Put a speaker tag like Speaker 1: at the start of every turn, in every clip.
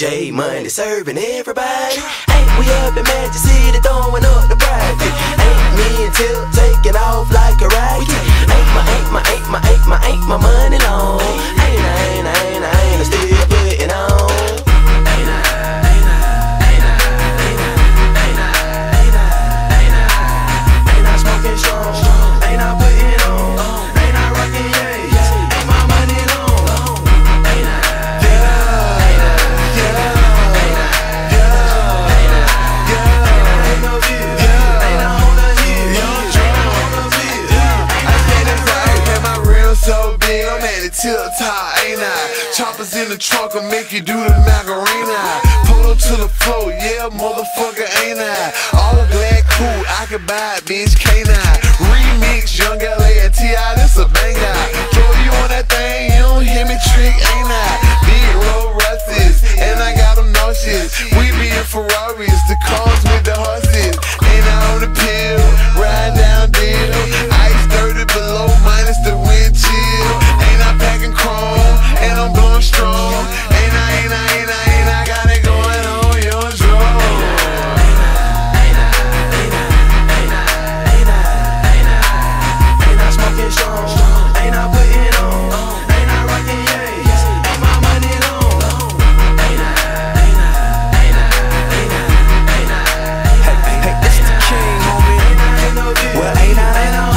Speaker 1: J Money serving everybody. Ain't we up in Magic City throwing up the private? Ain't me and Tip taking off like a rocket? Ain't my money long? Ain't I still putting on? Ain't I smoking strong? Ain't I putting on? Ain't I rocking yeah? Ain't my money long? Ain't no view. Ain't I on the hill? I said it's right, and my rim so big, I'm at the tip top, ain't I? Choppers in the trunk will make you do the Macarena. Pull up to the floor, yeah, motherfucker, ain't I? All black, cool, I can buy it, bitch, can't I? Remix, Young LA and T.I., this a banger. Throw you on that thing, you don't hear me trick, ain't I? Big road Russes, and I got them nauseous. We be in Ferraris, the cars with the horses. Ain't I on the pill, ride down deal. Ice 30 below, minus the wind chill. Ain't I packing chrome, and I'm blowing strong. Ain't I got it going on your drum. Ain't I smoking strong? Ain't I putting on? Ain't I rocking yeah? Ain't my money long? Hey, this the king, homie. Well, ain't I?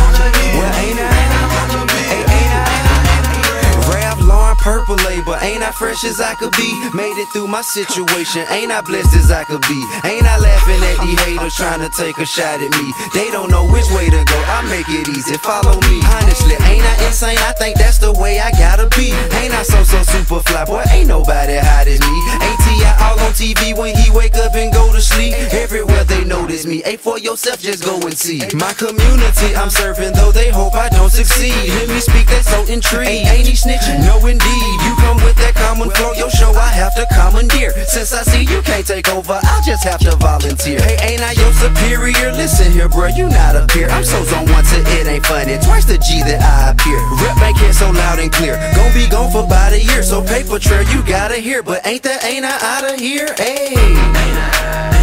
Speaker 1: Purple label, ain't I fresh as I could be? Made it through my situation, ain't I blessed as I could be? Ain't I laughing at these haters trying to take a shot at me? They don't know which way to go, I make it easy, follow me. Honestly, ain't I insane? I think that's the way I gotta be. Ain't I so super fly, boy, ain't nobody hot as me. Ain't T.I. all on TV when he wake up and go to sleep? Everywhere they notice me, ain't for yourself, just go and see. My community I'm serving, though they hope I don't succeed. Hear me speak, they so intrigued. Ain't he snitching? No indeed. You come with that common flow, your show I have to commandeer. Since I see you can't take over, I'll just have to volunteer. Hey, ain't I your superior? Listen here, bro, you not a peer. I'm so zone once it ain't funny, twice the G that I appear. Rep ain't here so loud and clear, gon' be gone for about a year. So paper trail you gotta hear, but ain't I outta here? Hey.